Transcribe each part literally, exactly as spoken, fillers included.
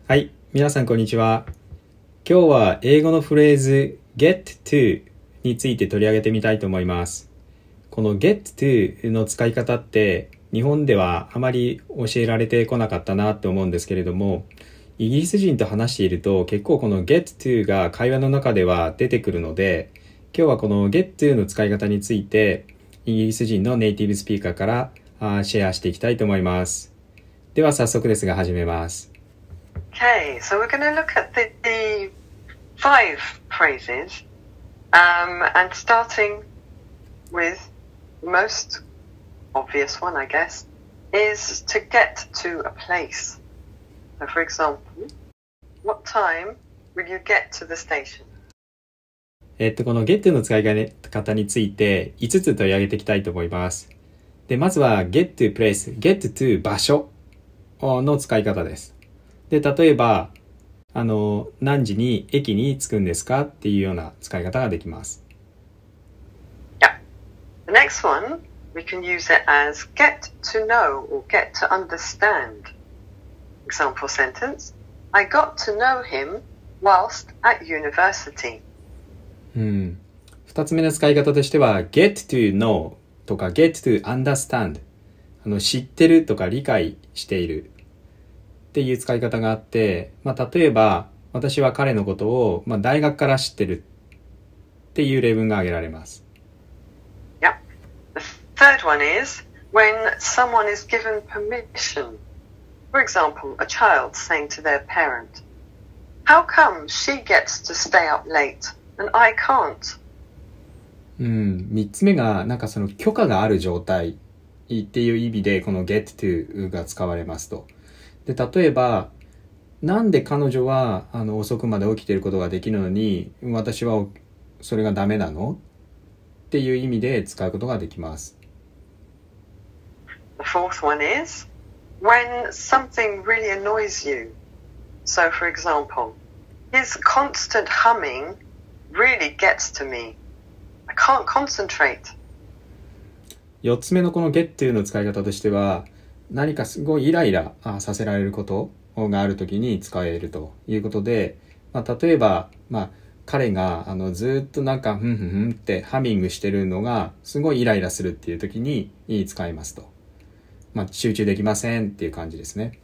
はい、皆さんこんにちは。今日は英語のフレーズ get to について取り上げてみたいと思います。この get to の使い方って日本ではあまり教えられてこなかったなって思うんですけれども、イギリス人と話していると結構この get to が会話の中では出てくるので、今日はこの get to の使い方についてイギリス人のネイティブスピーカーからシェアしていきたいと思います。では早速ですが始めます。 Okay, so we're going to look at the, the five phrases, um, and starting with the most obvious one, I guess, is to get to a place. So, for example, what time will you get to the station? えっと、この get の使い方についていつつ取り上げていきたいと思います。で、まずは get to place, get to 場所の使い方です。で、例えば、あの、何時に駅に着くんですかっていうような使い方ができます。 Yeah. The next one, we can use it as get to know or get to understand. Example sentence, I got to know him whilst at university. うん。二つ目の使い方としては、get to know とか get to understand。あの、知ってるとか理解している。っていう使い方があって、まあ、例えば私は彼のことを、まあ、大学から知ってるっていう例文が挙げられます。 Yeah. The third one is when someone is given permission. For example, a child saying to their parent, How come she gets to stay up late and I can't? うん、三つ目がなんかその許可がある状態っていう意味でこの get to が使われますと。で、例えば、なんで彼女はあの遅くまで起きていることができるのに、私はそれがダメなのっていう意味で使うことができます。 The fourth one is when something really annoys you. So, for example, his constant humming really gets to me. I can't concentrate. 四つ目のこの get to の使い方としては、何かすごいイライラさせられることがあるときに使えるということで、まあ、例えば、まあ、彼があのずっとなんかふんふんふんってハミングしてるのがすごいイライラするっていうときに使いますと。まあ、集中できませんっていう感じですね。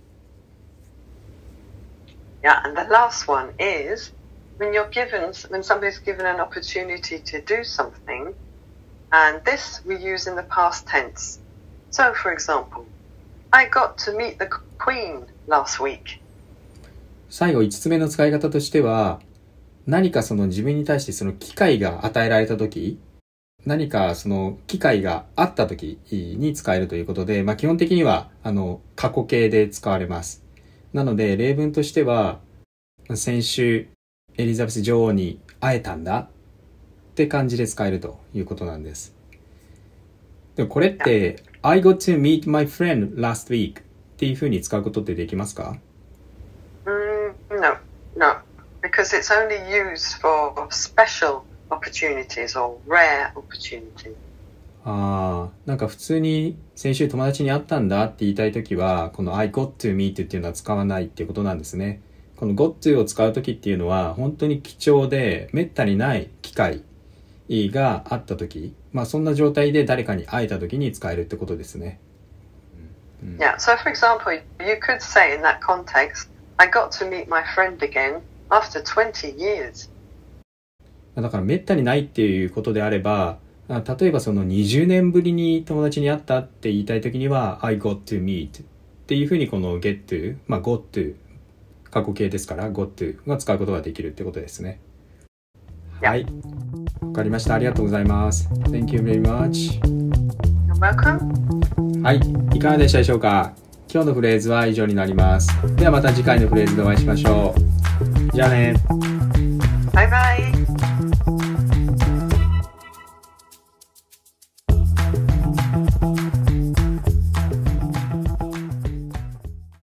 Yeah, and the last one is when you're given, when somebody's given an opportunity to do something, and this we use in the past tense. So, for example,I got to meet the Queen last week. 最後五つ目の使い方としては、何かその自分に対してその機会が与えられたとき、何かその機会があったときに使えるということで、まあ基本的にはあの過去形で使われます。なので例文としては、先週エリザベス女王に会えたんだって感じで使えるということなんです。でもこれって、I got to meet my friend last week っていう風に使うことってできますか？ Mm, no, no, because it's only used for special opportunities or rare opportunities. ああ、なんか普通に先週友達に会ったんだって言いたいときは、この I got to meet っていうのは使わないっていうことなんですね。この got to を使うときっていうのは本当に貴重でめったにない機会があったとき、まあそんな状態で誰かに会えたときに使えるってことですね。 うん、yeah, so for example, you could say in that context, I got to meet my friend again after twenty years. だからめったにないっていうことであれば、例えばそのにじゅうねんぶりに友達に会ったって言いたいときには I got to meet っていうふうにこの get to、まあ got to、過去形ですから got to が使うことができるってことですね。はい。わかりました。ありがとうございます。Thank you very much. You're welcome. はい。いかがでしたでしょうか？今日のフレーズは以上になります。ではまた次回のフレーズでお会いしましょう。じゃあね。 バイバイ。